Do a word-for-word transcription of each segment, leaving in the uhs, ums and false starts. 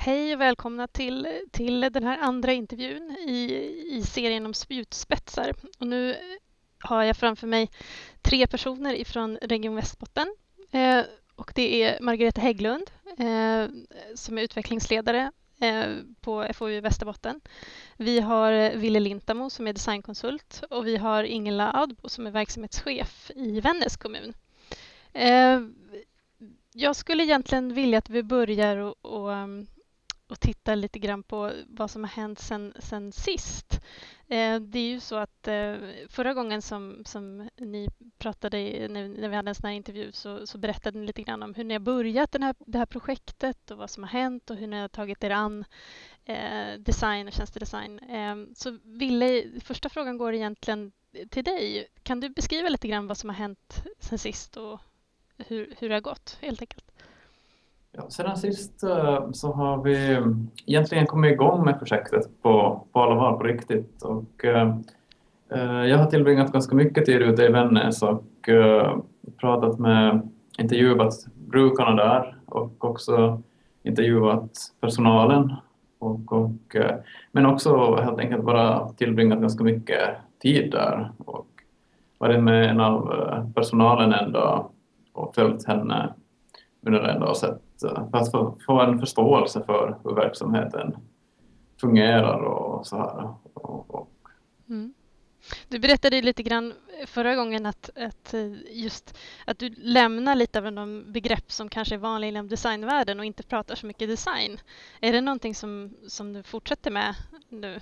Hej och välkomna till, till den här andra intervjun i, i serien om spjutspetsar. Och nu har jag framför mig tre personer ifrån Region Västerbotten. Eh, och det är Margareta Hägglund eh, som är utvecklingsledare eh, på F O U Västerbotten. Vi har Ville Lintamo som är designkonsult och vi har Ingela Audbo som är verksamhetschef i Vännäs kommun. Eh, jag skulle egentligen vilja att vi börjar och, och och titta lite grann på vad som har hänt sen, sen sist. Eh, det är ju så att eh, förra gången som, som ni pratade när, när vi hade en sån här intervju så, så berättade ni lite grann om hur ni har börjat den här, det här projektet och vad som har hänt och hur ni har tagit er an eh, design och tjänstedesign. Eh, så Ville, första frågan går egentligen till dig. Kan du beskriva lite grann vad som har hänt sen sist och hur, hur det har gått helt enkelt? Ja, sedan sist så har vi egentligen kommit igång med projektet på, på allvar på riktigt. Och, eh, jag har tillbringat ganska mycket tid ute i Vännäs och eh, pratat med, intervjuat brukarna där och också intervjuat personalen. Och, och, eh, men också helt enkelt bara tillbringat ganska mycket tid där och varit med en av personalen en dag och följt henne under en dag sett för att få, få en förståelse för hur verksamheten fungerar och så här. Och, och. Mm. Du berättade lite grann förra gången att, att just att du lämnar lite av de begrepp som kanske är vanliga inom designvärlden och inte pratar så mycket design. Är det någonting som, som du fortsätter med nu?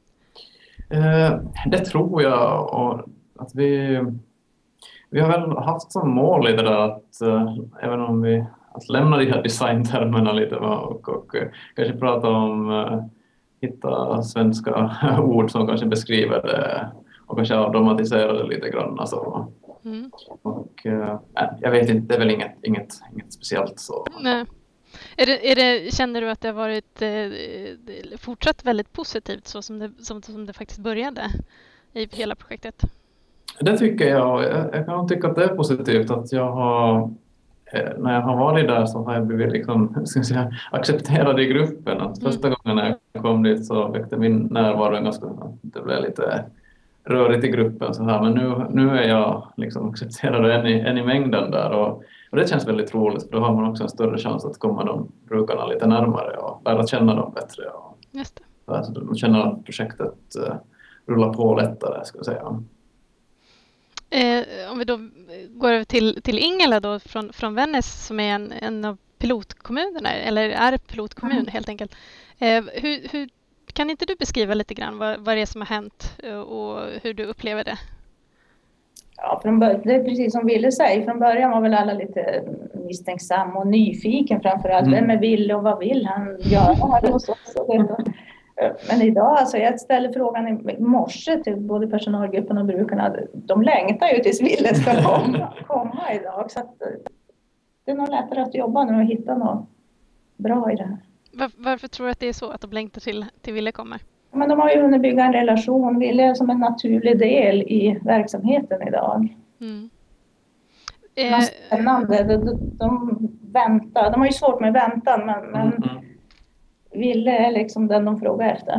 Eh, det tror jag. Och att vi, vi har väl haft som mål i det där att eh, även om vi att lämna de här designtermerna lite och, och, och kanske prata om uh, hitta svenska ord som kanske beskriver det och kanske automatisera det lite grann. Alltså. Mm. Och, uh, jag vet inte, det är väl inget, inget, inget speciellt så. Nej. Är det, är det, känner du att det har varit eh, fortsatt väldigt positivt så som det, som, som det faktiskt började i hela projektet? Det tycker jag. Jag, jag kan tycka att det är positivt att jag har när jag har varit där så har jag blivit liksom, ska jag säga, accepterad i gruppen. Att första mm. gången när jag kom dit så väckte min närvaro ganska, det blev lite rörigt i gruppen så här. Men nu, nu är jag liksom accepterad en i, en i mängden där och, och det känns väldigt roligt för då har man också en större chans att komma de brukarna lite närmare och lära känna dem bättre. Och, Just det. Så att de känner att projektet uh, rullar på lättare, ska jag säga. Eh, om vi då går över till, till Ingela då från, från Vännäs som är en, en av pilotkommunerna, eller är pilotkommun mm. helt enkelt. Eh, hur, hur, kan inte du beskriva lite grann vad, vad det är som har hänt och hur du upplever det? Ja, från början, det är precis som Ville säger. Från början var väl alla lite misstänksam och nyfiken framförallt. Mm. Vem är Ville och vad vill han göra hos oss? Men idag, alltså jag ställer frågan i morse till både personalgruppen och brukarna. De längtar ju tills Ville ska komma, komma idag. Så att det är nog lättare att jobba nu och hitta något bra i det här. Var, varför tror du att det är så att de längtar till, till Ville kommer? Men de har ju hunnit bygga en relation. Ville är som en naturlig del i verksamheten idag. Mm. Eh, spännande. De, de, de väntar. De har ju svårt med väntan men... men mm. Ville är liksom den de frågar efter.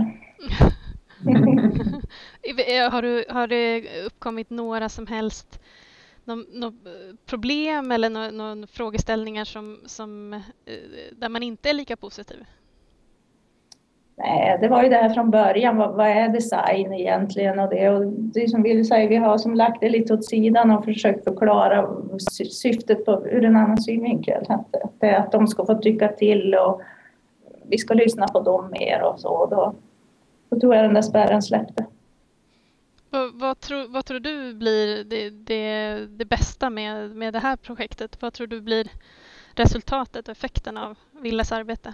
har, du, har det uppkommit några som helst någon, någon problem eller någon, någon frågeställningar som, som, där man inte är lika positiv? Nej, det var ju det här från början. Vad, vad är design egentligen? Och det, och det som Ville säger, vi har som lagt det lite åt sidan och försökt förklara syftet på, ur en annan synvinkel. Att, det är att de ska få tycka till och vi ska lyssna på dem mer och så. Då, då tror jag den där spärren släppte. Vad, vad, tror, vad tror du blir det, det, det bästa med, med det här projektet? Vad tror du blir resultatet och effekten av Villes arbete?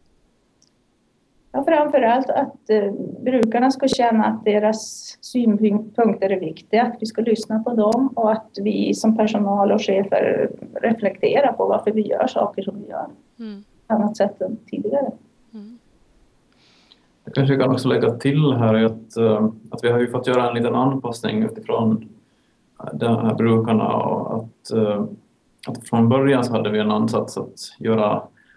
Ja, framförallt att eh, brukarna ska känna att deras synpunkter är viktiga. Att vi ska lyssna på dem och att vi som personal och chefer reflekterar på varför vi gör saker som vi gör. Mm. Annat sätt än tidigare. Mm. Jag kanske kan också lägga till här att, att vi har ju fått göra en liten anpassning utifrån de här brukarna och att, att från början så hade vi en ansats att göra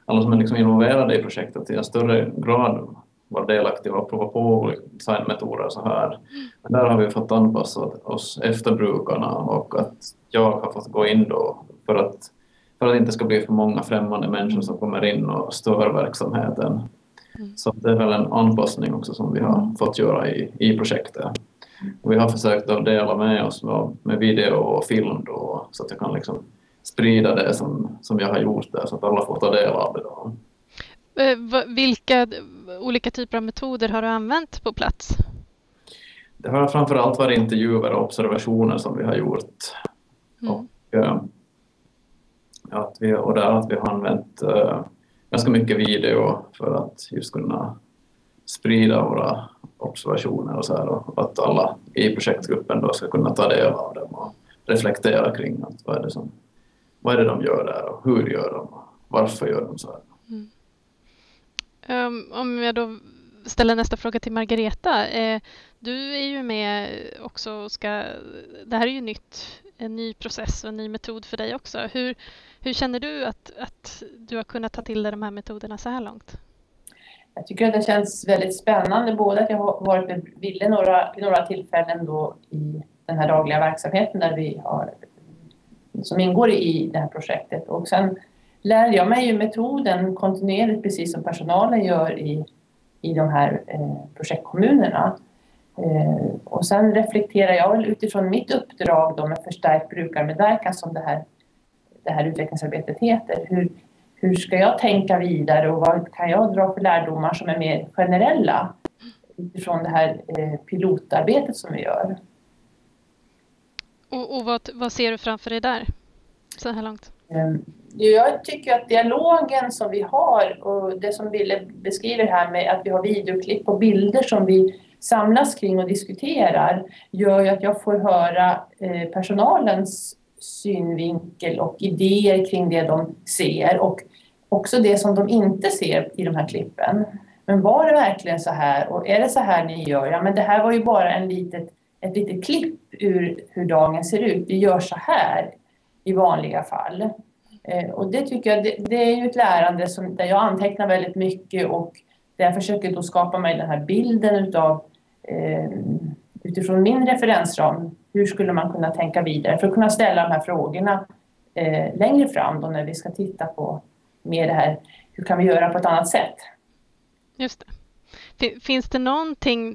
alla som är liksom involverade i projektet i en större grad var delaktiga och prova på olika designmetoder så här. Men där har vi fått anpassa oss efter brukarna och att jag har fått gå in då för att, för att det inte ska bli för många främmande människor som kommer in och stör verksamheten. Mm. Så det är väl en anpassning också som vi har fått göra i, i projektet. Och vi har försökt att dela med oss med, med video och film då, så att jag kan liksom sprida det som, som jag har gjort där så att alla får ta del av det då. Vilka olika typer av metoder har du använt på plats? Det har framförallt varit intervjuer och observationer som vi har gjort. Mm. Och, ja, att vi, och där att vi har använt uh, ganska mycket video för att just kunna sprida våra observationer och så här, och att alla i projektgruppen då ska kunna ta del av dem och reflektera kring att vad är det som, vad är det de gör där och hur gör de och varför gör de så här. Mm. Um, om jag då ställer nästa fråga till Margareta. Eh, du är ju med också och ska, det här är ju nytt, en ny process och en ny metod för dig också. Hur, hur känner du att, att du har kunnat ta till dig de här metoderna så här långt? Jag tycker att det känns väldigt spännande, både att jag har varit med Ville några, några tillfällen då i den här dagliga verksamheten där vi har, som ingår i det här projektet. Och sen lär jag mig ju metoden kontinuerligt, precis som personalen gör i, i de här eh, projektkommunerna. Eh, och sen reflekterar jag väl utifrån mitt uppdrag då med förstärkt brukarmedverkan som det här, det här utvecklingsarbetet heter. Hur, hur ska jag tänka vidare och vad kan jag dra för lärdomar som är mer generella utifrån det här eh, pilotarbetet som vi gör. Och, och vad, vad ser du framför dig där så här långt? Jag tycker att dialogen som vi har och det som Ville beskriver här med att vi har videoklipp och bilder som vi samlas kring och diskuterar gör ju att jag får höra personalens synvinkel och idéer kring det de ser och också det som de inte ser i de här klippen. Men var det verkligen så här och är det så här ni gör? Ja, men det här var ju bara en litet, ett litet klipp ur hur dagen ser ut. Vi gör så här i vanliga fall. Eh, och det tycker jag, det, det är ju ett lärande som, där jag antecknar väldigt mycket och där jag försöker då skapa mig den här bilden utav, eh, utifrån min referensram. Hur skulle man kunna tänka vidare för att kunna ställa de här frågorna eh, längre fram då när vi ska titta på mer det här, hur kan vi göra på ett annat sätt? Just det. Finns det någonting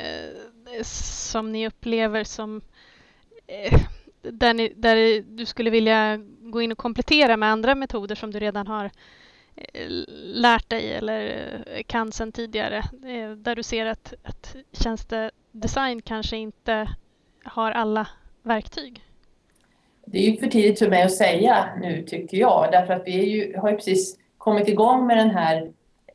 eh, som ni upplever som eh, där, ni, där du skulle vilja gå in och komplettera med andra metoder som du redan har eh, lärt dig eller kan sedan tidigare? Eh, där du ser att, att tjänstedesign kanske inte har alla verktyg? Det är ju för tidigt för mig att säga nu tycker jag. Därför att vi är ju, har ju precis kommit igång med den här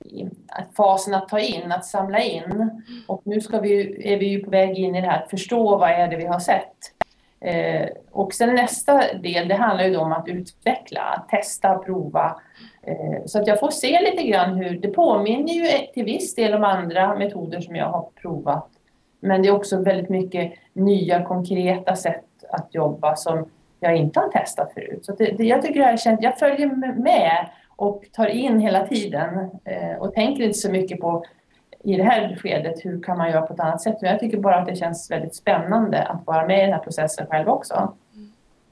fasen att ta in, att samla in. Och nu ska vi, är vi ju på väg in i det här att förstå vad är det vi har sett. Eh, och sen nästa del, det handlar ju då om att utveckla, att testa, prova. Eh, så att jag får se lite grann hur, det påminner ju till viss del om andra metoder som jag har provat. Men det är också väldigt mycket nya konkreta sätt att jobba som jag inte har testat förut. Så det, det, jag tycker det här känns, jag följer med och tar in hela tiden eh, och tänker inte så mycket på i det här skedet hur kan man göra på ett annat sätt. Men jag tycker bara att det känns väldigt spännande att vara med i den här processen själv också. Mm.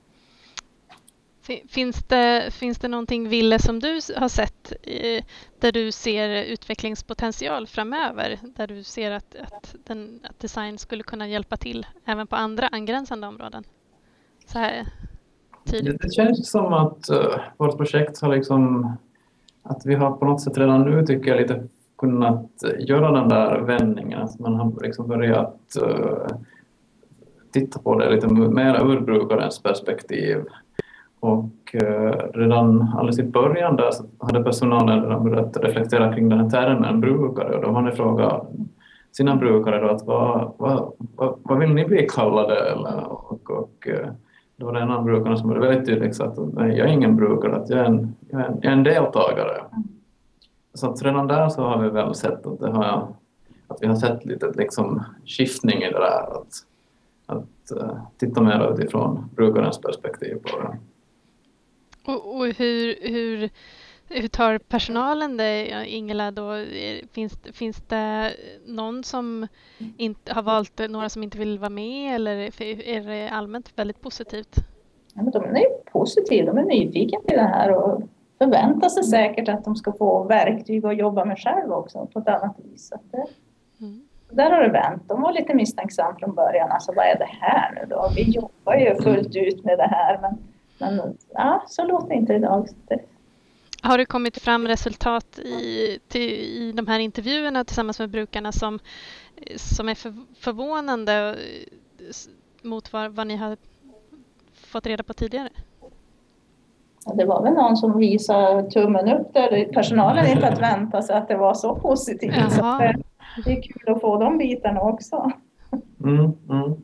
Finns det, finns det någonting, Ville, som du har sett eh, där du ser utvecklingspotential framöver? Där du ser att, att, den, att design skulle kunna hjälpa till även på andra angränsande områden? Så här tidigt. Det känns som att uh, vårt projekt har liksom, att vi har på något sätt redan nu tycker jag lite kunnat göra den där vändningen. Att man har liksom börjat uh, titta på det lite mer ur brukarens perspektiv. Och uh, redan alldeles i början där så hade personalen redan börjat reflektera kring den här termen brukare. Och de hade frågat sina brukare då att vad, vad, vad, vad vill ni bli kallade? Eller, och, och uh, det var en av brukarna som var väldigt tydligt att nej, jag är ingen brukare, att jag är en, jag är en, jag är en deltagare. Så att redan där så har vi väl sett att, det har, att vi har sett lite liksom skiftning i det där. Att, att uh, titta mer utifrån brukarens perspektiv på det. Och, och hur, hur hur tar personalen det, Ingela? Då? Finns, finns det någon som inte har valt, några som inte vill vara med, eller är det allmänt väldigt positivt? Ja, men de är positiva, de är nyfikna till det här och förväntar sig säkert att de ska få verktyg att jobba med själv också på ett annat vis. Så det, mm. Där har det vänt. De var lite misstänksamma från början. Alltså, vad är det här nu då? Vi jobbar ju fullt ut med det här, men, men ja, så låter det inte idag. Har det kommit fram resultat i, till, i de här intervjuerna tillsammans med brukarna som, som är för, förvånande mot vad, vad ni har fått reda på tidigare? Det var väl någon som visade tummen upp där personalen inte att vänta sig att det var så positivt. Så det, det är kul att få de bitarna också. Mm, mm.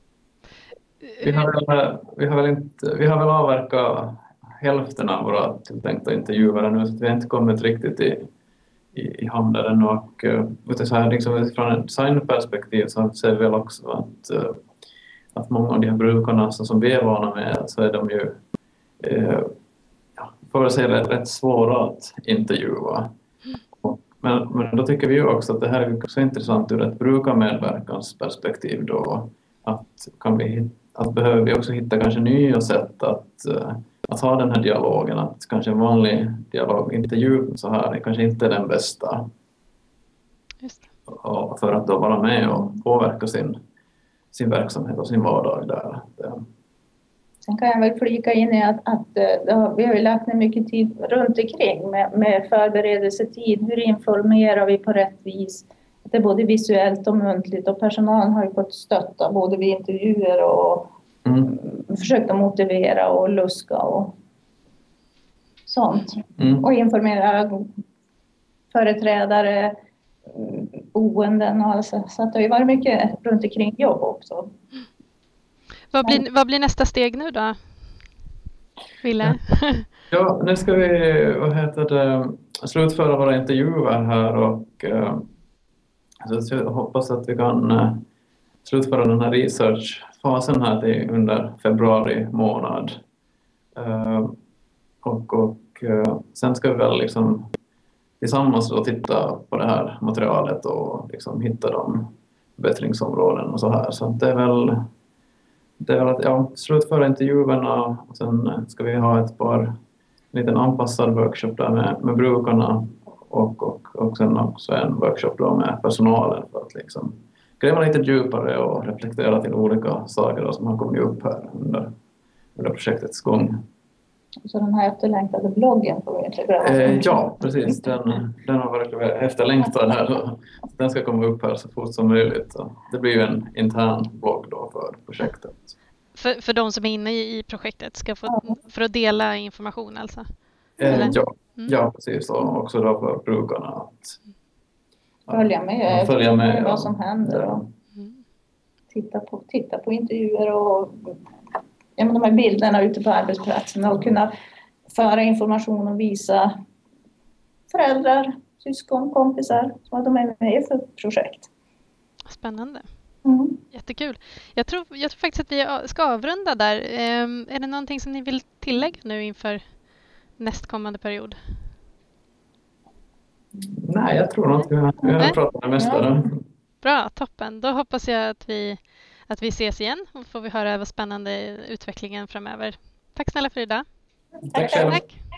Vi har väl, vi har väl, inte, vi har väl avverkat hälften av våra tilltänkta intervjuer nu, så vi har inte kommit riktigt i, i, i hamn där ännu. Och uh, så här, liksom, från ett designperspektiv så ser vi väl också att, uh, att många av de här brukarna så som vi är vana med, så är de ju uh, ja, för att säga rätt, rätt svåra att intervjua. Och, men, men då tycker vi ju också att det här är så intressant ur ett brukarmedverkansperspektiv då, att, kan vi, att behöver vi också hitta kanske nya sätt att uh, att ha den här dialogen, att kanske en vanlig dialogintervju så här är kanske inte den bästa. Just det. Och för att då vara med och påverka sin, sin verksamhet och sin vardag där. Sen kan jag väl flika in i att, att då, vi har ju lagt ner mycket tid runt omkring med, med förberedelsetid. Hur informerar vi på rätt vis? Det är både visuellt och muntligt, och personalen har ju fått stötta både vid intervjuer och Mm. försökte motivera och luska och sånt. Mm. Och informera företrädare, boenden och alltså. Så att det har ju varit mycket runt omkring jobb också. Vad blir, vad blir nästa steg nu då, Ville? Ja, nu ska vi vad heter det, slutföra våra intervjuer här och uh, alltså, jag hoppas att vi kan uh, slutföra den här researchfasen här till under februari månad. Uh, och och uh, sen ska vi väl liksom tillsammans då titta på det här materialet och liksom hitta de förbättringsområden och så här. Så det är väl, det är väl att ja, slutföra intervjuerna, och sen ska vi ha ett par liten anpassad workshop där med, med brukarna och, och, och sen också en workshop då med personalen för att liksom gräva lite djupare och reflektera till olika saker som har kommit upp här under, under projektets gång. Så den här efterlängtade bloggen får vi inte glömma. Eh, ja, precis. Den, den har varit efterlängtad här. Den ska komma upp här så fort som möjligt. Så det blir ju en intern blogg då för projektet. För, för de som är inne i, i projektet ska få, ja. För att dela information alltså? Eh, ja, mm. ja, precis. Och också då för brukarna att följa med, följa med vad som händer och mm. titta, på, titta på intervjuer och ja, men de här bilderna ute på arbetsplatsen och kunna föra information och visa föräldrar, syskon, kompisar vad de är med i för projekt. Spännande. Mm. Jättekul. Jag tror, jag tror faktiskt att vi ska avrunda där. Um, är det någonting som ni vill tillägga nu inför nästkommande period? Nej, jag tror att vi har, vi har pratat det mesta. Ja. Bra, toppen. Då hoppas jag att vi, att vi ses igen och får vi höra vad spännande utvecklingen framöver. Tack snälla för idag. Tack själv. Tack.